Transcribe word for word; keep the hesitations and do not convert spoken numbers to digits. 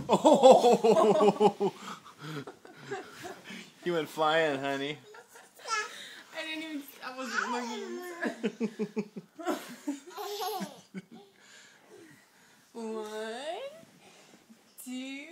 Oh! You went flying, honey. I didn't even. I wasn't looking. One, two.